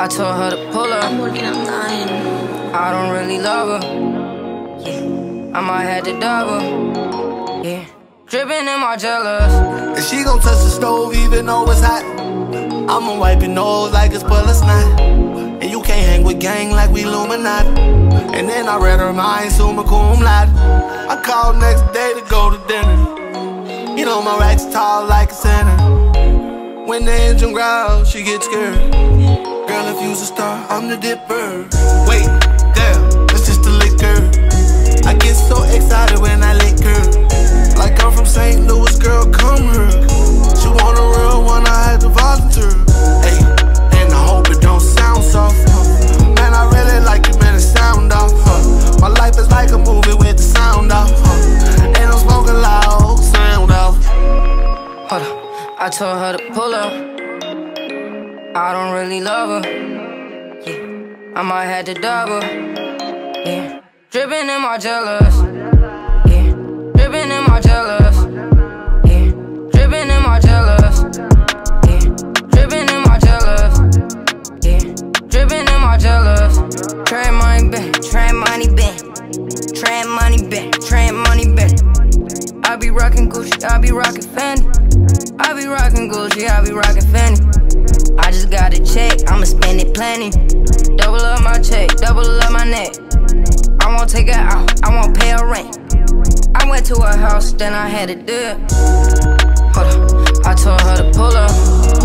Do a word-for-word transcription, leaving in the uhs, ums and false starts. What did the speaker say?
I told her to pull up. I'm working online. I don't really love her. Yeah, I might have to double. Yeah, dripping in my jealous. And she gon' touch the stove even though it's hot. I'ma wipe your nose like it's full of snot. And you can't hang with gang like we Illuminati. And then I read her mind, summa cum laude. I called next day to go to dinner. You know my rack's tall like a center. When the engine growls, she gets scared. Girl, if you's a star, I'm the dipper. Wait, damn, that's just the liquor. I get so excited when I lick her. Like I'm from Saint Louis, girl, come here. She want a real one, I had to volunteer. Hey, and I hope it don't sound soft. Man, I really like it, man, it sound off. Huh. My life is like a movie with the sound off. Huh. And I'm smoking loud, sound off. Hold up. I told her to pull up. I don't really love her. Yeah, I might have to double. Yeah, dripping in my jealous. Yeah, dripping in my jealous. Yeah, dripping in my jealous. Yeah, dripping in my jealous. Yeah, dripping in my jealous. Trade money back, trade money back, trade money back, trade money back. I be rockin' Gucci, I be rockin' Fendi. I be rockin' Gucci, I be rockin' Fendi. I just got a check, I'ma spend it plenty. Double up my check, double up my neck. I won't take her out, I won't pay her rent. I went to her house, then I had to do it. Hold up, I told her to pull up.